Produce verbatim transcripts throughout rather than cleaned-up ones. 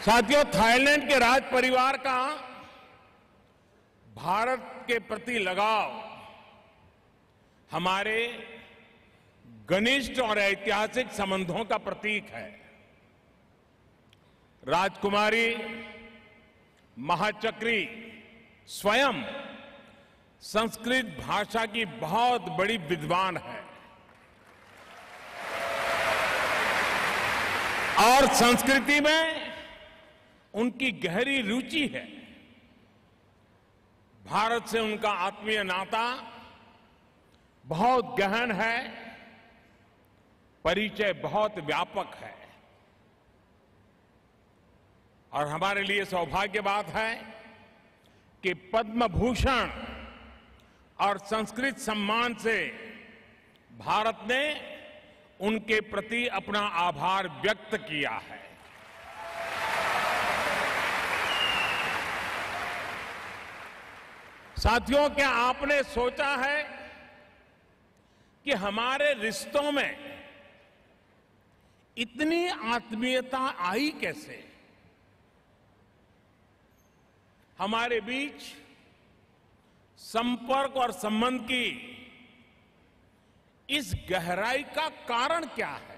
साथियों, थाईलैंड के राज परिवार का भारत के प्रति लगाव हमारे घनिष्ठ और ऐतिहासिक संबंधों का प्रतीक है। राजकुमारी महाचक्री स्वयं संस्कृत भाषा की बहुत बड़ी विद्वान है और संस्कृति में उनकी गहरी रुचि है। भारत से उनका आत्मीय नाता बहुत गहन है, परिचय बहुत व्यापक है और हमारे लिए सौभाग्य बात है कि पद्म भूषण और संस्कृत सम्मान से भारत ने उनके प्रति अपना आभार व्यक्त किया है। साथियों, क्या आपने सोचा है कि हमारे रिश्तों में इतनी आत्मीयता आई कैसे? हमारे बीच संपर्क और संबंध की इस गहराई का कारण क्या है?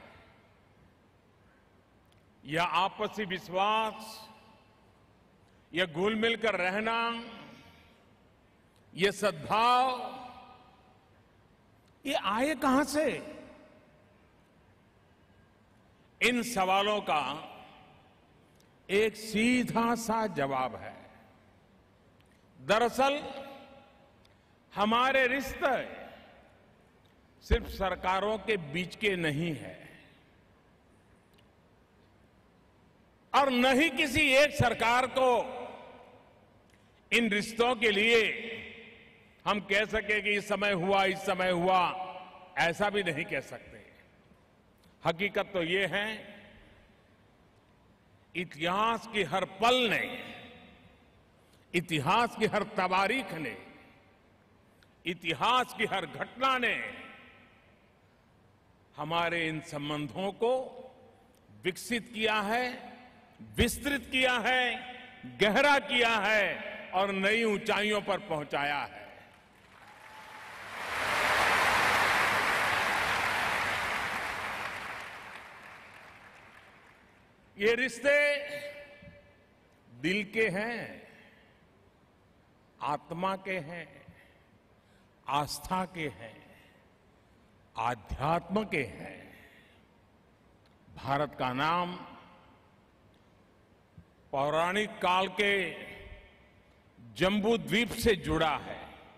यह आपसी विश्वास, यह घुल मिलकर रहना, ये सद्भाव, ये आए कहां से? इन सवालों का एक सीधा सा जवाब है। दरअसल हमारे रिश्ते सिर्फ सरकारों के बीच के नहीं है और न ही किसी एक सरकार को इन रिश्तों के लिए हम कह सके कि इस समय हुआ इस समय हुआ, ऐसा भी नहीं कह सकते। हकीकत तो ये है, इतिहास की हर पल ने, इतिहास की हर तवारीख ने, इतिहास की हर घटना ने हमारे इन संबंधों को विकसित किया है, विस्तृत किया है, गहरा किया है और नई ऊंचाइयों पर पहुंचाया है। ये रिश्ते दिल के हैं, आत्मा के हैं, आस्था के हैं, आध्यात्म के हैं। भारत का नाम पौराणिक काल के जम्बू द्वीप से जुड़ा है।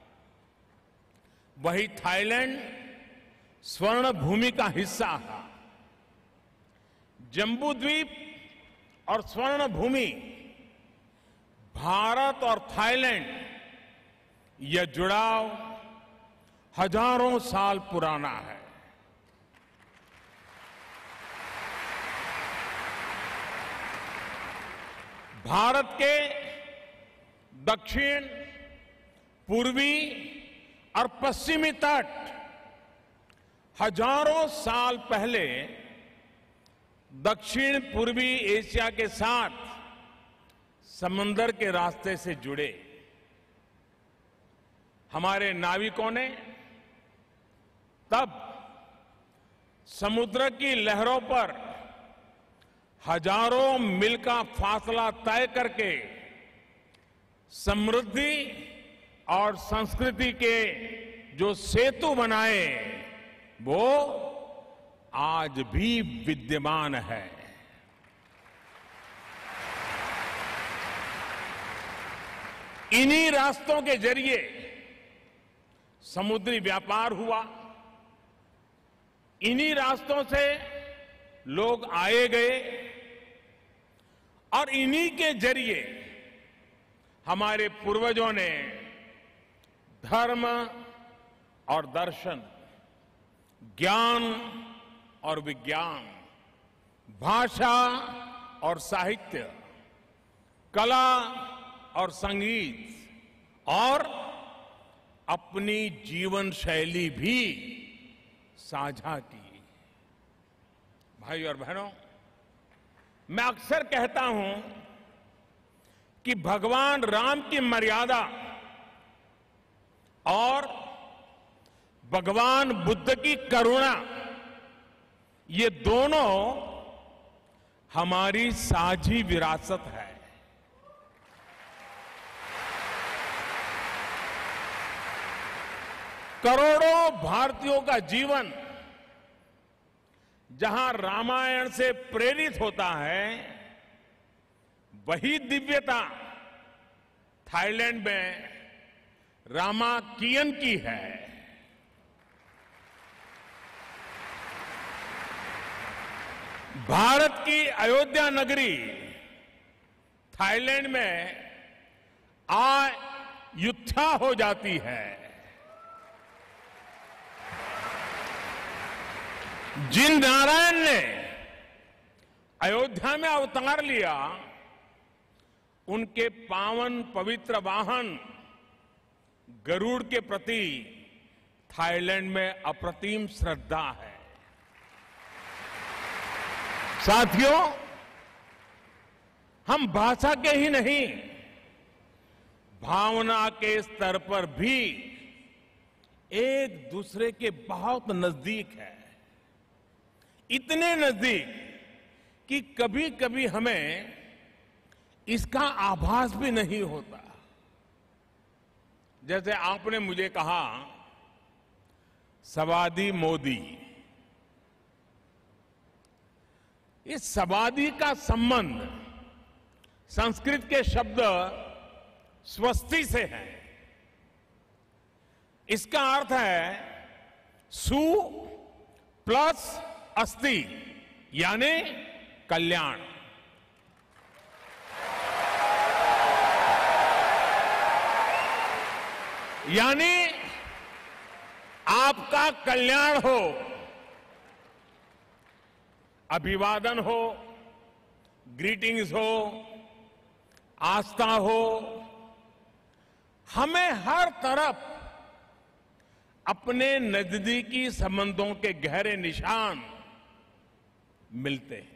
वही थाईलैंड स्वर्ण भूमि का हिस्सा था। जम्बू द्वीप और स्वर्ण भूमि, भारत और थाईलैंड, यह जुड़ाव हजारों साल पुराना है। भारत के दक्षिण, पूर्वी और पश्चिमी तट हजारों साल पहले दक्षिण पूर्वी एशिया के साथ समंदर के रास्ते से जुड़े। हमारे नाविकों ने तब समुद्र की लहरों पर हजारों मील का फासला तय करके समृद्धि और संस्कृति के जो सेतु बनाए, वो आज भी विद्यमान है। इन्हीं रास्तों के जरिए समुद्री व्यापार हुआ, इन्हीं रास्तों से लोग आए गए और इन्हीं के जरिए हमारे पूर्वजों ने धर्म और दर्शन, ज्ञान और विज्ञान, भाषा और साहित्य, कला और संगीत और अपनी जीवन शैली भी साझा की। भाई और बहनों, मैं अक्सर कहता हूं कि भगवान राम की मर्यादा और भगवान बुद्ध की करुणा, ये दोनों हमारी साझी विरासत है। करोड़ों भारतीयों का जीवन जहां रामायण से प्रेरित होता है, वही दिव्यता थाईलैंड में रामाकियन की है। भारत की अयोध्या नगरी थाईलैंड में अयोध्या हो जाती है। जिन नारायण ने अयोध्या में अवतार लिया, उनके पावन पवित्र वाहन गरुड़ के प्रति थाईलैंड में अप्रतिम श्रद्धा है। साथियों, हम भाषा के ही नहीं, भावना के स्तर पर भी एक दूसरे के बहुत नजदीक है। इतने नजदीक कि कभी कभी हमें इसका आभास भी नहीं होता। जैसे आपने मुझे कहा सवादी मोदी, इस सवादी का संबंध संस्कृत के शब्द स्वस्ति से है। इसका अर्थ है सु प्लस अस्ति, यानी कल्याण। यानी आपका कल्याण हो, अभिवादन हो, ग्रीटिंग्स हो, आस्था हो, हमें हर तरफ अपने नजदीकी संबंधों के गहरे निशान मिलते हैं।